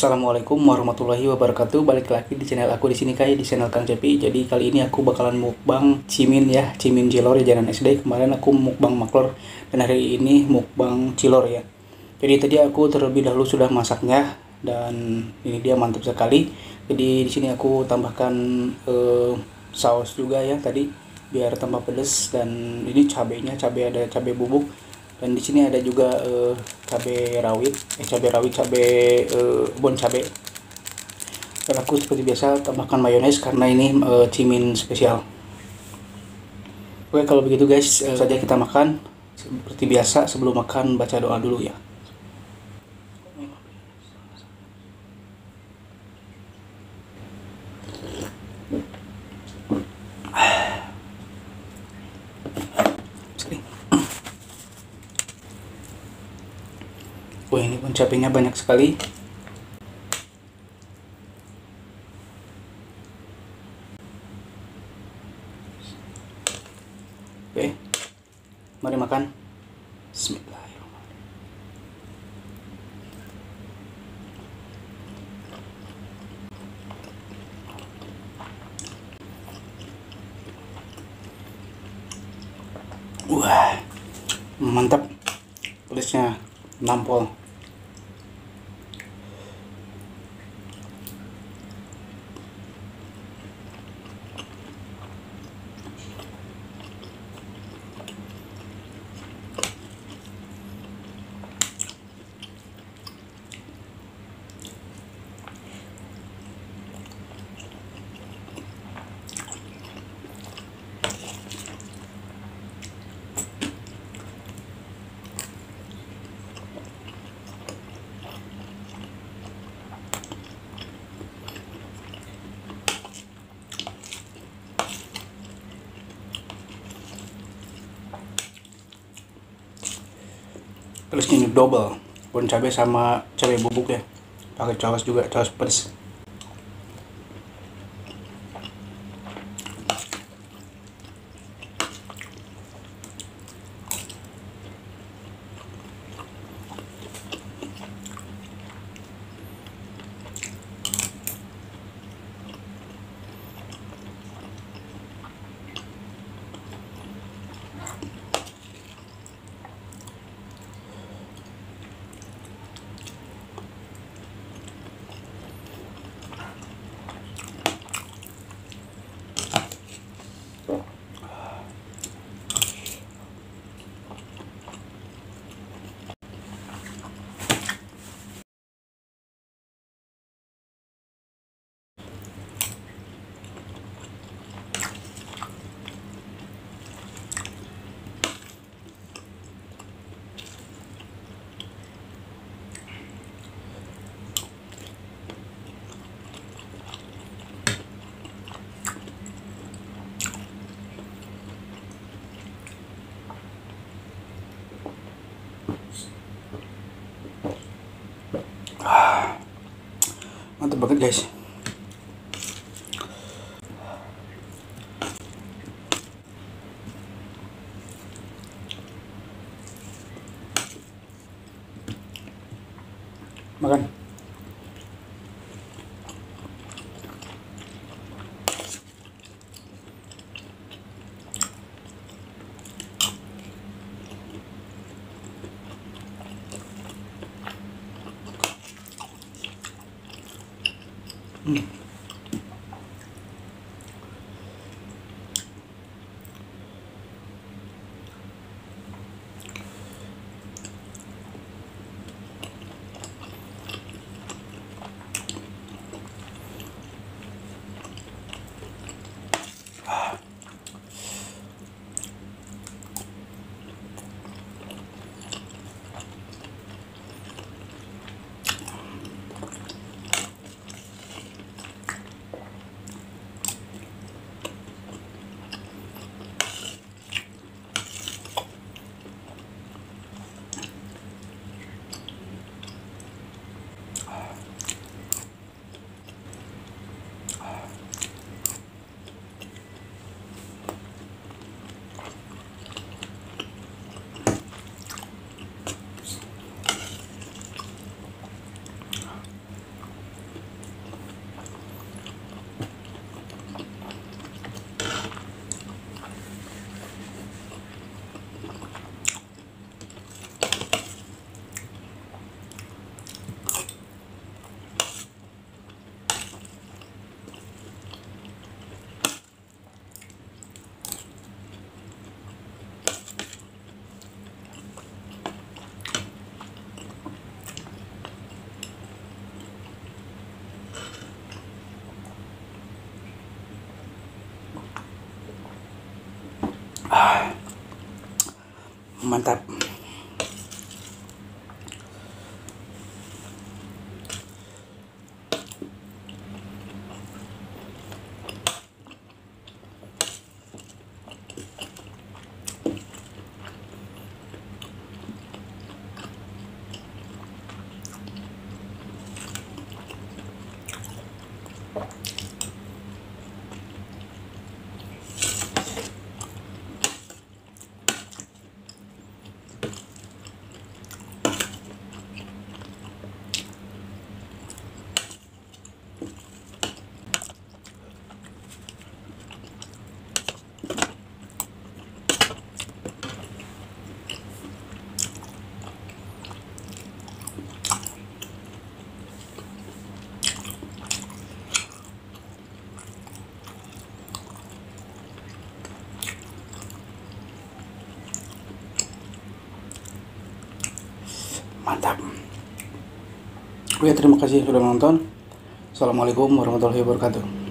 Assalamualaikum warahmatullahi wabarakatuh. Balik lagi di channel aku di sini kayak di channel Kang Cepi. Jadi kali ini aku bakalan mukbang cimin ya, cimin cilor ya jalan SD. Kemarin aku mukbang maklor dan hari ini mukbang cilor ya. Jadi tadi aku terlebih dahulu sudah masaknya dan ini dia mantap sekali. Jadi di sini aku tambahkan saus juga ya tadi biar tambah pedas, dan ini cabenya ada cabai bubuk, dan di sini ada juga cabai bon cabai. Dan aku seperti biasa tambahkan mayones karena ini cimin spesial. Oke, kalau begitu guys, saja kita makan. Seperti biasa sebelum makan baca doa dulu ya. Wah, ini pun cabenya banyak sekali. Oke, mari makan. Bismillahirrahmanirrahim. Wah, mantap. Pedasnya nampol. Terus ini double, bon cabai sama cabai bubuk ya, pakai saus juga, saus pedas. Mantap banget guys. Makan. Mantap. Mantap. Oke, terima kasih sudah menonton. Assalamualaikum warahmatullahi wabarakatuh.